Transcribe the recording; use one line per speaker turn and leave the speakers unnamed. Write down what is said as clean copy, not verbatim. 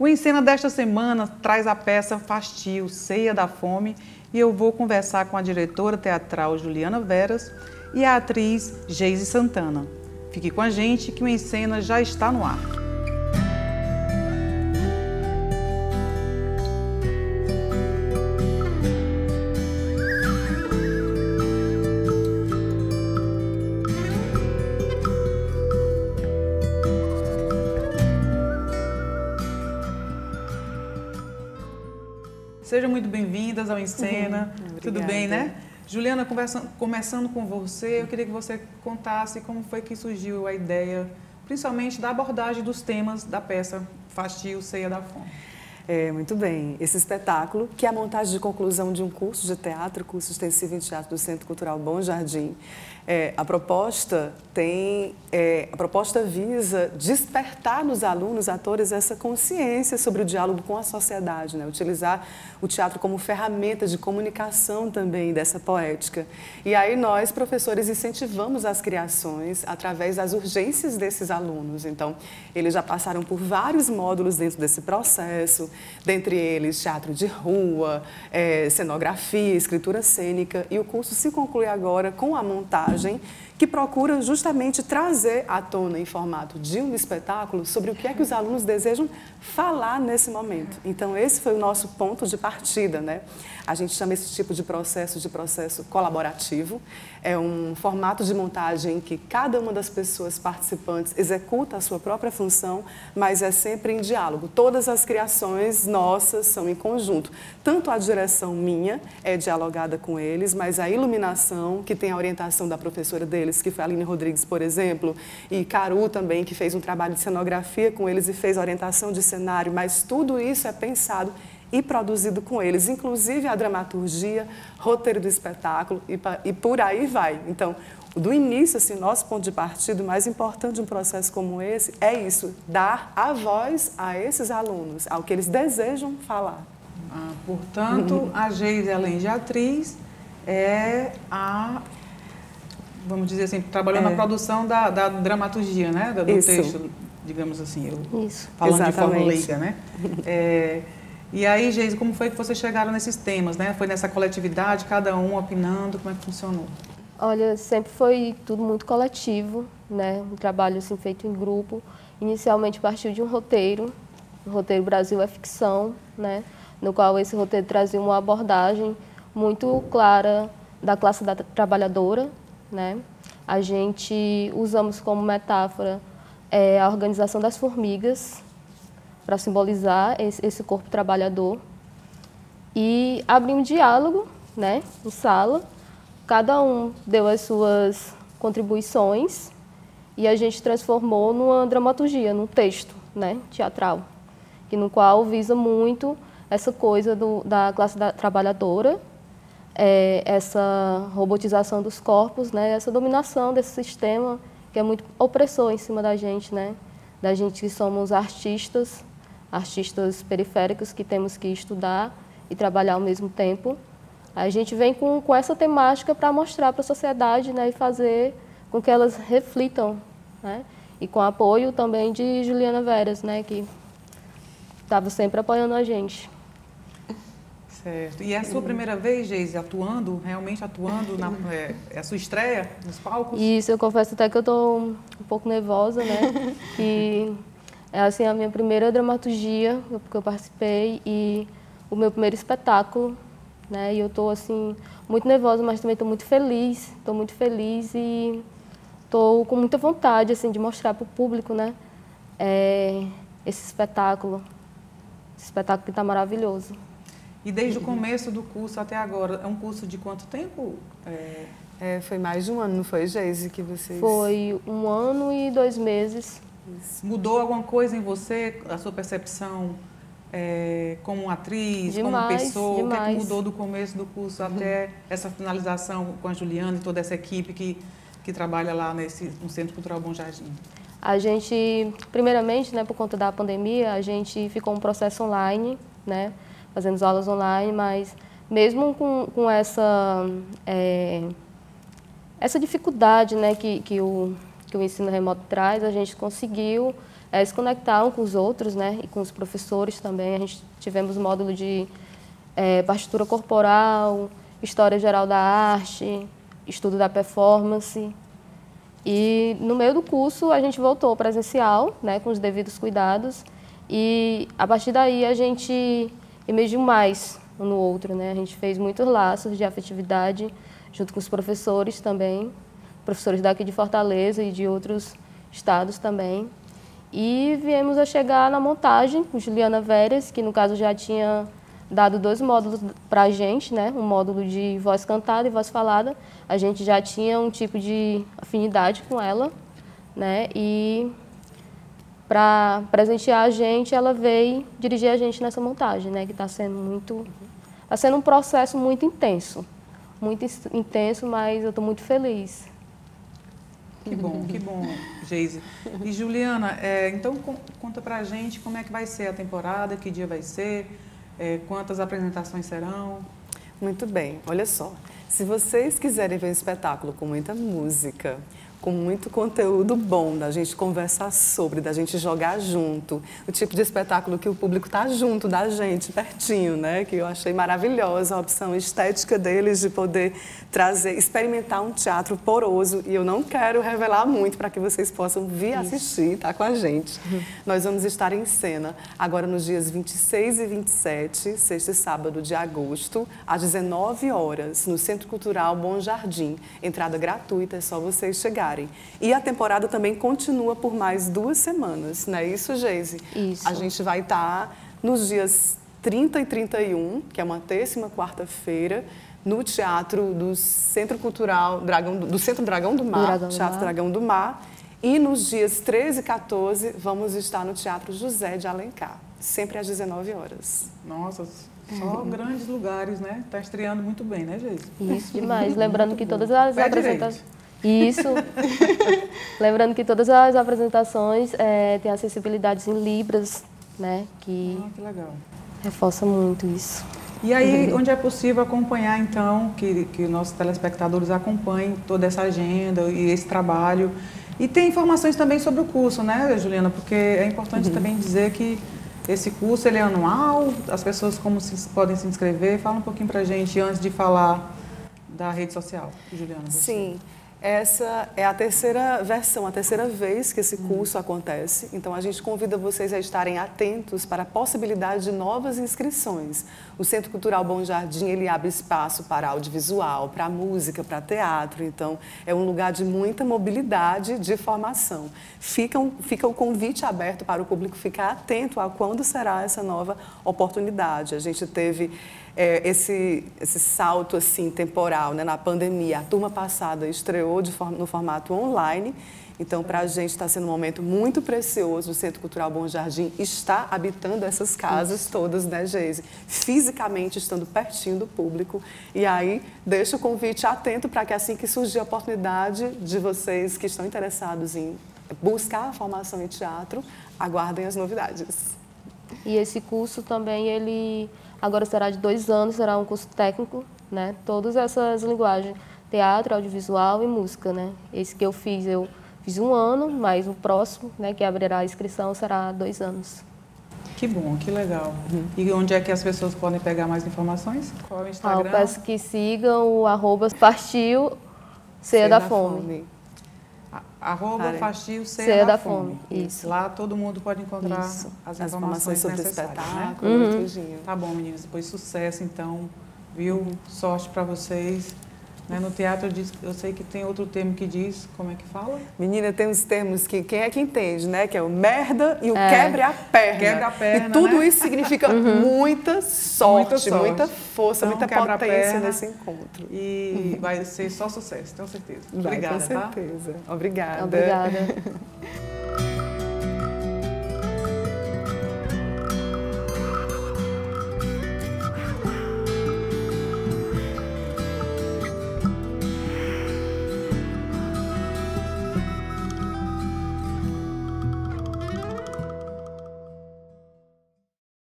O Encena desta semana traz a peça Fastio, Ceia da Fome, e eu vou conversar com a diretora teatral Juliana Veras e a atriz Geise Santana. Fique com a gente que o Encena já está no ar. Sejam muito bem-vindas ao Encena. Tudo bem, né? Juliana, começando com você, eu queria que você contasse como foi que surgiu a ideia, principalmente da abordagem dos temas da peça Fastio, Ceia da Fome.
Muito bem. Esse espetáculo, que é a montagem de conclusão de um curso de teatro, curso extensivo em teatro do Centro Cultural Bom Jardim, a proposta visa despertar nos alunos, atores, essa consciência sobre o diálogo com a sociedade, né? Utilizar o teatro como ferramenta de comunicação também dessa poética. E aí nós, professores, incentivamos as criações através das urgências desses alunos. Então, eles já passaram por vários módulos dentro desse processo, dentre eles teatro de rua, cenografia, escritura cênica, e o curso se conclui agora com a montagem que procura justamente trazer à tona em formato de um espetáculo sobre o que é que os alunos desejam falar nesse momento. Então, esse foi o nosso ponto de partida, né? A gente chama esse tipo de processo colaborativo. É um formato de montagem em que cada uma das pessoas participantes executa a sua própria função, mas é sempre em diálogo. Todas as criações nossas são em conjunto. Tanto a direção minha é dialogada com eles, mas a iluminação, que tem a orientação da professora deles, que foi a Aline Rodrigues, por exemplo, e Caru também, que fez um trabalho de cenografia com eles e fez orientação de cenário, mas tudo isso é pensado e produzido com eles, inclusive a dramaturgia, roteiro do espetáculo e por aí vai. Então, do início, assim, nosso ponto de partida, o mais importante de um processo como esse é isso, dar a voz a esses alunos, ao que eles desejam falar.
Portanto, a Geise, além de atriz, vamos dizer assim, trabalhou na produção da dramaturgia, né? Do texto, digamos assim, falando de forma leiga, né? E aí, Geise, como foi que vocês chegaram nesses temas, né? Foi nessa coletividade, cada um opinando, como é que funcionou?
Olha, sempre foi tudo muito coletivo, né? Um trabalho assim, feito em grupo. Inicialmente partiu de um roteiro, o roteiro Brasil é Ficção, né? No qual esse roteiro trazia uma abordagem muito clara da classe trabalhadora, né? A gente usamos como metáfora a organização das formigas, para simbolizar esse corpo trabalhador, e abrir um diálogo, né, em sala. Cada um deu as suas contribuições e a gente transformou numa dramaturgia, num texto, né, teatral, no qual visa muito essa coisa da classe trabalhadora, essa robotização dos corpos, né, essa dominação desse sistema que é muito opressor em cima da gente, né, da gente que somos artistas periféricos que temos que estudar e trabalhar ao mesmo tempo. A gente vem com essa temática para mostrar para a sociedade, né, e fazer com que elas reflitam, né, e com apoio também de Juliana Veras, né, que estava sempre apoiando a gente.
Certo. E é a sua primeira vez, Geise, realmente atuando, é a sua estreia nos palcos?
Isso, eu confesso até que eu estou um pouco nervosa, né, que é assim, a minha primeira dramaturgia que eu participei e o meu primeiro espetáculo, né? E eu estou assim muito nervosa, mas também estou muito feliz e estou com muita vontade assim de mostrar para o público, né? Esse espetáculo que está maravilhoso.
E desde o começo do curso até agora, é um curso de quanto tempo?
Foi mais de um ano, não foi, Geise, que vocês...
Foi 1 ano e 2 meses.
Mudou alguma coisa em você, a sua percepção como atriz,
demais,
como pessoa?
Demais.
O que é que mudou do começo do curso até essa finalização com a Juliana e toda essa equipe que trabalha lá no Centro Cultural Bom Jardim?
A gente, primeiramente, né, por conta da pandemia, a gente ficou um processo online, né, fazendo aulas online, mas mesmo com essa dificuldade, né, que o ensino remoto traz, a gente conseguiu se conectar um com os outros, né? E com os professores também. A gente tivemos módulo de partitura corporal, história geral da arte, estudo da performance. E no meio do curso a gente voltou presencial, né? Com os devidos cuidados. E a partir daí a gente emergiu mais um no outro, né? A gente fez muitos laços de afetividade junto com os professores também, professores daqui de Fortaleza e de outros estados também. E viemos a chegar na montagem com Juliana Veres, que no caso já tinha dado 2 módulos para a gente, né? Um módulo de voz cantada e voz falada. A gente já tinha um tipo de afinidade com ela, né? E para presentear a gente, ela veio dirigir a gente nessa montagem, né? Que está sendo um processo muito intenso, mas eu estou muito feliz.
Que bom, Geise. E Juliana, então conta pra gente como é que vai ser a temporada, que dia vai ser, quantas apresentações serão?
Muito bem, olha só, se vocês quiserem ver um espetáculo com muita música, com muito conteúdo bom, da gente conversar sobre, da gente jogar junto, o tipo de espetáculo que o público está junto da gente, pertinho, né? Que eu achei maravilhosa a opção estética deles de poder trazer, experimentar um teatro poroso, e eu não quero revelar muito para que vocês possam vir assistir, tá com a gente. Nós vamos estar em cena agora nos dias 26 e 27, sexta e sábado de agosto, às 19 horas, no Centro Cultural Bom Jardim. Entrada gratuita, é só vocês chegarem. E a temporada também continua por mais 2 semanas, não é isso, Geise?
Isso.
A gente vai estar nos dias 30 e 31, que é uma terça e uma quarta-feira, no Teatro do Centro Cultural do Centro Dragão do Mar, Teatro Dragão do Mar. E nos dias 13 e 14, vamos estar no Teatro José de Alencar, sempre às 19 horas.
Nossa, só grandes lugares, né? Está estreando muito bem, né, Geise?
Isso, demais. Lembrando que todas as apresentações... Isso. Lembrando que todas as apresentações têm acessibilidades em Libras, né? Que
legal.
Reforça muito isso.
E aí, onde é possível acompanhar, então, que os nossos telespectadores acompanhem toda essa agenda e esse trabalho. E tem informações também sobre o curso, né, Juliana? Porque é importante também dizer que esse curso ele é anual, as pessoas podem se inscrever. Fala um pouquinho pra gente antes de falar da rede social, Juliana. Você.
Sim. Essa é a terceira versão, a terceira vez que esse curso acontece. Então, a gente convida vocês a estarem atentos para a possibilidade de novas inscrições. O Centro Cultural Bom Jardim, ele abre espaço para audiovisual, para música, para teatro. Então, é um lugar de muita mobilidade de formação. Fica o convite aberto para o público ficar atento a quando será essa nova oportunidade. A gente teve esse salto assim, temporal, né, na pandemia. A turma passada estreou no formato online, então para a gente está sendo um momento muito precioso. O Centro Cultural Bom Jardim está habitando essas casas todas, né, Geise? Fisicamente estando pertinho do público. E aí deixo o convite atento para que assim que surgir a oportunidade de vocês que estão interessados em buscar a formação em teatro, aguardem as novidades.
E esse curso também, ele agora será de 2 anos, será um curso técnico, né? Todas essas linguagens, teatro, audiovisual e música, né? Esse que eu fiz 1 ano, mas o próximo, né, que abrirá a inscrição, será 2 anos.
Que bom, que legal. E onde é que as pessoas podem pegar mais informações? Qual é o Instagram?
Eu peço que sigam o @Fastio Ceia da Fome.
@Fastio Ceia da Fome.
Isso.
Lá todo mundo pode encontrar as informações
sobre o
necessárias,
espetáculo,
né?
tudinho.
Tá bom, meninas. Depois sucesso, então. Viu? Sorte para vocês. Né? No teatro, eu sei que tem outro termo que diz, como é que fala?
Menina, tem uns termos que quem é que entende, né? Que é o merda e o quebre a perna.
Quebra a perna,
e tudo
né?
isso significa muita sorte, muita força,
então,
muita potência nesse encontro.
E vai ser só sucesso, tenho certeza. Obrigada,
com certeza.
Tá?
Obrigada.
Obrigada.